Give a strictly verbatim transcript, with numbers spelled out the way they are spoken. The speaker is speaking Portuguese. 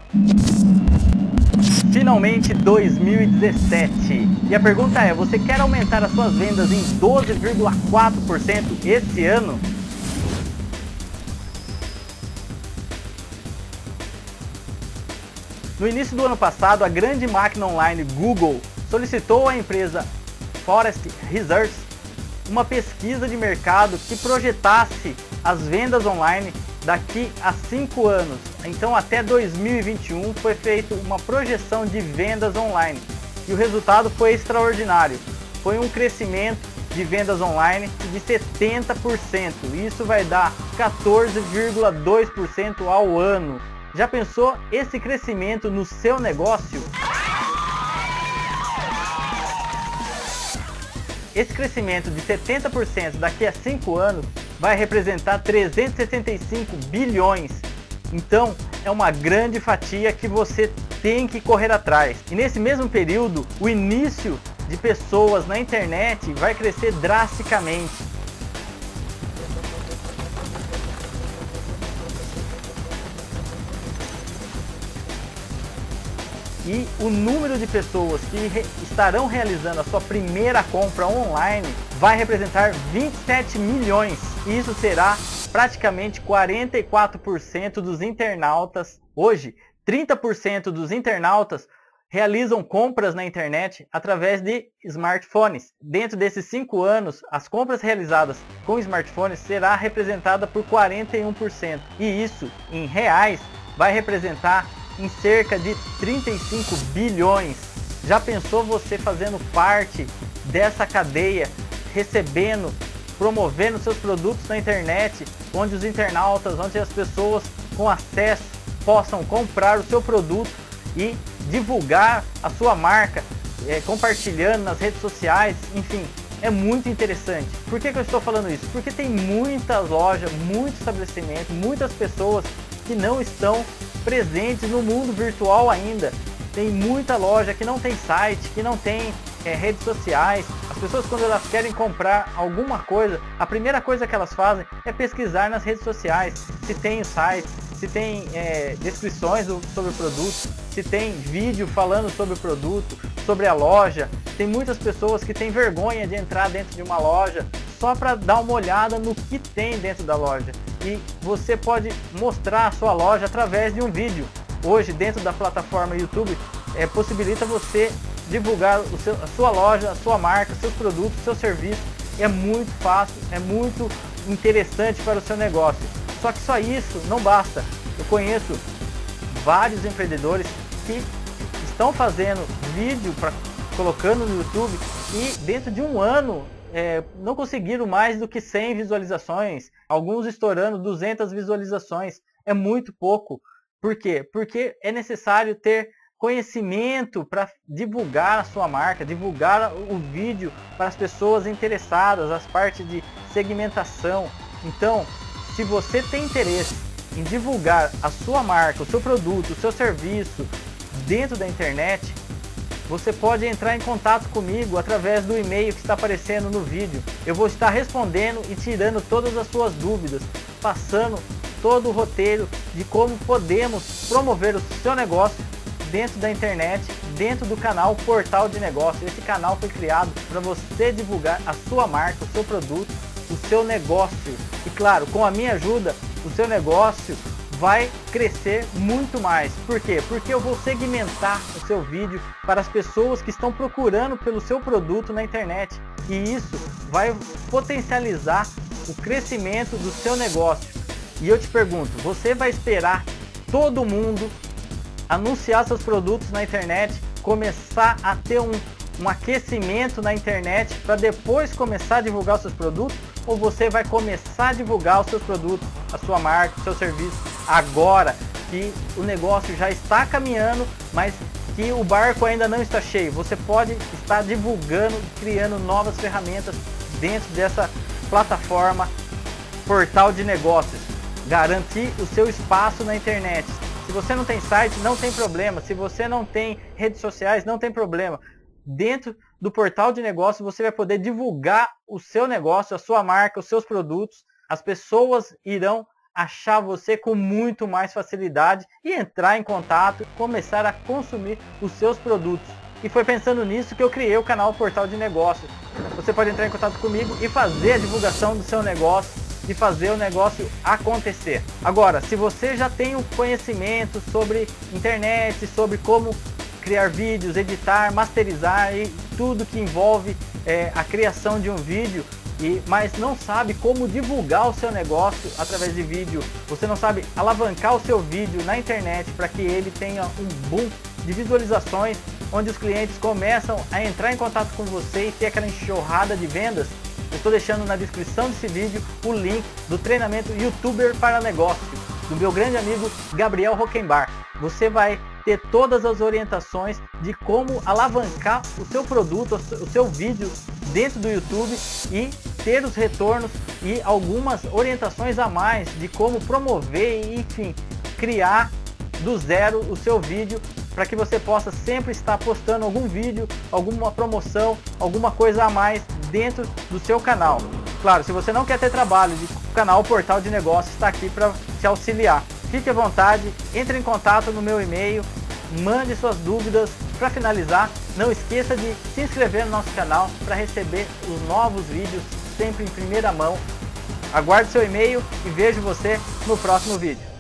Finalmente dois mil e dezessete. E a pergunta é, você quer aumentar as suas vendas em doze vírgula quatro por cento esse ano? No início do ano passado, a grande máquina online Google solicitou à empresa Forrester Research uma pesquisa de mercado que projetasse as vendas online daqui a cinco anos. Então até dois mil e vinte e um foi feita uma projeção de vendas online e o resultado foi extraordinário. Foi um crescimento de vendas online de setenta por cento. Isso vai dar quatorze vírgula dois por cento ao ano. Já pensou esse crescimento no seu negócio? Esse crescimento de setenta por cento daqui a cinco anos vai representar trezentos e sessenta e cinco bilhões. Então, é uma grande fatia que você tem que correr atrás. E nesse mesmo período, o início de pessoas na internet vai crescer drasticamente. E o número de pessoas que re estarão realizando a sua primeira compra online vai representar vinte e sete milhões. E isso será praticamente quarenta e quatro por cento dos internautas. Hoje, trinta por cento dos internautas realizam compras na internet através de smartphones. Dentro desses cinco anos, as compras realizadas com smartphones será representada por quarenta e um por cento. E isso, em reais, vai representar em cerca de trinta e cinco bilhões. Já pensou você fazendo parte dessa cadeia, recebendo, promovendo seus produtos na internet, onde os internautas, onde as pessoas com acesso possam comprar o seu produto e divulgar a sua marca, é, compartilhando nas redes sociais, enfim, é muito interessante. Por que que eu estou falando isso? Porque tem muita loja, muito estabelecimento, muitas pessoas que não estão presentes no mundo virtual ainda. Tem muita loja que não tem site, que não tem é, redes sociais. As pessoas, quando elas querem comprar alguma coisa, a primeira coisa que elas fazem é pesquisar nas redes sociais se tem o site, se tem é, descrições do, sobre o produto, se tem vídeo falando sobre o produto, sobre a loja. Tem muitas pessoas que têm vergonha de entrar dentro de uma loja só para dar uma olhada no que tem dentro da loja. E você pode mostrar a sua loja através de um vídeo. Hoje, dentro da plataforma YouTube, é, possibilita você divulgar o seu, a sua loja, a sua marca, seus produtos, seu serviço. É muito fácil, é muito interessante para o seu negócio. Só que só isso não basta. Eu conheço vários empreendedores que estão fazendo vídeo pra, colocando no YouTube e dentro de um ano É, não conseguiram mais do que cem visualizações, alguns estourando duzentas visualizações. É muito pouco. Por quê? Porque é necessário ter conhecimento para divulgar a sua marca, divulgar o vídeo para as pessoas interessadas, as partes de segmentação. Então, se você tem interesse em divulgar a sua marca, o seu produto, o seu serviço dentro da internet, você pode entrar em contato comigo através do e-mail que está aparecendo no vídeo. Eu vou estar respondendo e tirando todas as suas dúvidas, passando todo o roteiro de como podemos promover o seu negócio dentro da internet, dentro do canal Portal de Negócio. Esse canal foi criado para você divulgar a sua marca, o seu produto, o seu negócio. E claro, com a minha ajuda, o seu negócio vai crescer muito mais. Por quê? Porque eu vou segmentar o seu vídeo para as pessoas que estão procurando pelo seu produto na internet. E isso vai potencializar o crescimento do seu negócio. E eu te pergunto, você vai esperar todo mundo anunciar seus produtos na internet, começar a ter um, um aquecimento na internet para depois começar a divulgar os seus produtos? Ou você vai começar a divulgar os seus produtos, a sua marca, o seu serviço agora que o negócio já está caminhando, mas que o barco ainda não está cheio? Você pode estar divulgando, criando novas ferramentas dentro dessa plataforma Portal de Negócios. Garantir o seu espaço na internet. Se você não tem site, não tem problema. Se você não tem redes sociais, não tem problema. Dentro do Portal de Negócios você vai poder divulgar o seu negócio, a sua marca, os seus produtos. As pessoas irão achar você com muito mais facilidade e entrar em contato e começar a consumir os seus produtos. E foi pensando nisso que eu criei o canal Portal de Negócios. Você pode entrar em contato comigo e fazer a divulgação do seu negócio e fazer o negócio acontecer. Agora, se você já tem o conhecimento sobre internet, sobre como criar vídeos, editar, masterizar e tudo que envolve é, a criação de um vídeo, e, mas não sabe como divulgar o seu negócio através de vídeo, você não sabe alavancar o seu vídeo na internet para que ele tenha um boom de visualizações, onde os clientes começam a entrar em contato com você e ter aquela enxurrada de vendas, eu estou deixando na descrição desse vídeo o link do treinamento YouTuber para Negócio, do meu grande amigo Gabriel Rockenbar. Você vai ter todas as orientações de como alavancar o seu produto, o seu vídeo dentro do YouTube e ter os retornos e algumas orientações a mais de como promover e, enfim, criar do zero o seu vídeo para que você possa sempre estar postando algum vídeo, alguma promoção, alguma coisa a mais dentro do seu canal. Claro, se você não quer ter trabalho, o canal Portal de Negócios está aqui para te auxiliar. Fique à vontade, entre em contato no meu e-mail, mande suas dúvidas. Para finalizar, não esqueça de se inscrever no nosso canal para receber os novos vídeos sempre em primeira mão. Aguarde seu e-mail e vejo você no próximo vídeo.